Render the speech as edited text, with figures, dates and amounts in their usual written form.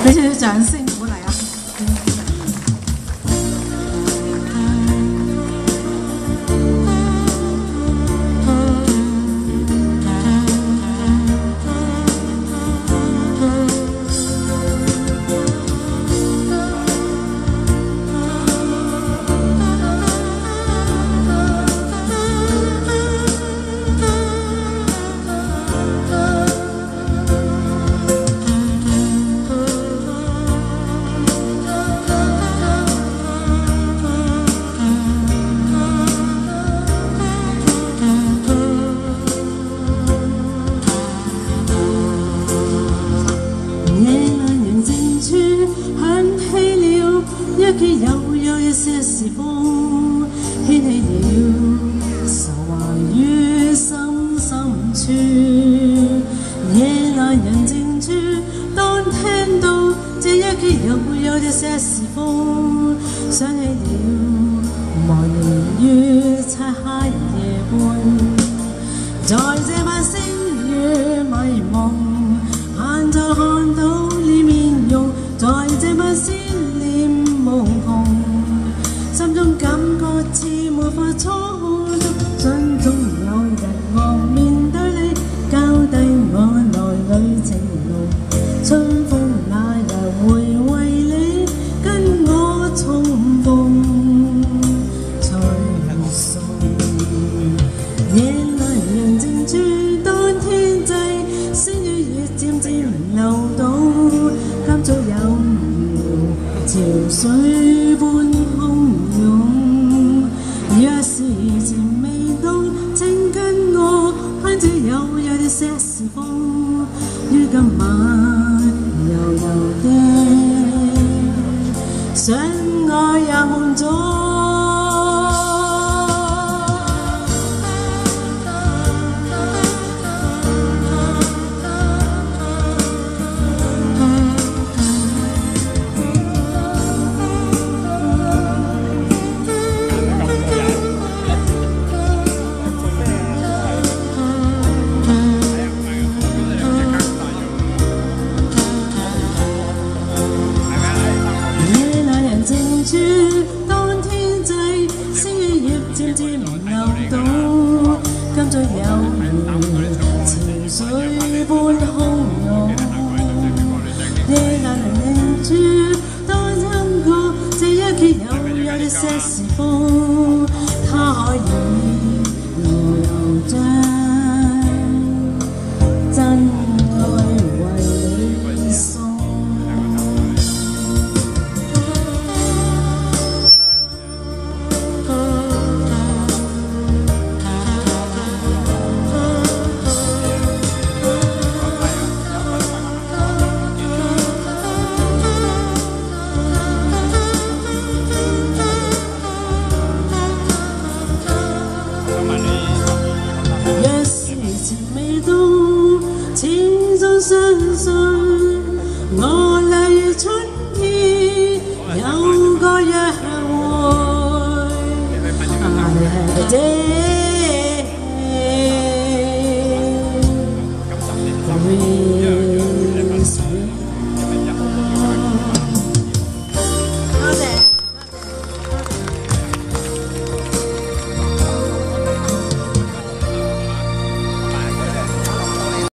俾少少掌聲鼓勵啊！有一些時風掀起了愁懷於心深處，夜闌人靜處，當聽到這一曲有一些時風，想起了忘年於漆黑夜半，在這晚星雨迷蒙，眼就看到你面容，在這晚思念無窮。心中感覺似沒法觸觸，心中有人我面對你，交低我內裏情濃。春風那日會為你跟我重逢，才送夜闌人靜處，當天際星雨已漸漸流動，今早有如潮水般洶湧。若是情未到，請跟我攀這有一些時風，於今晚柔柔的想愛也夢中。當天際星雨葉漸漸流動，今早有如潮水般洶湧。夜闌人靜處，當聽過這一曲有一些時風，它可以悠悠將真愛為你送。始終相信我例如春天有個約會。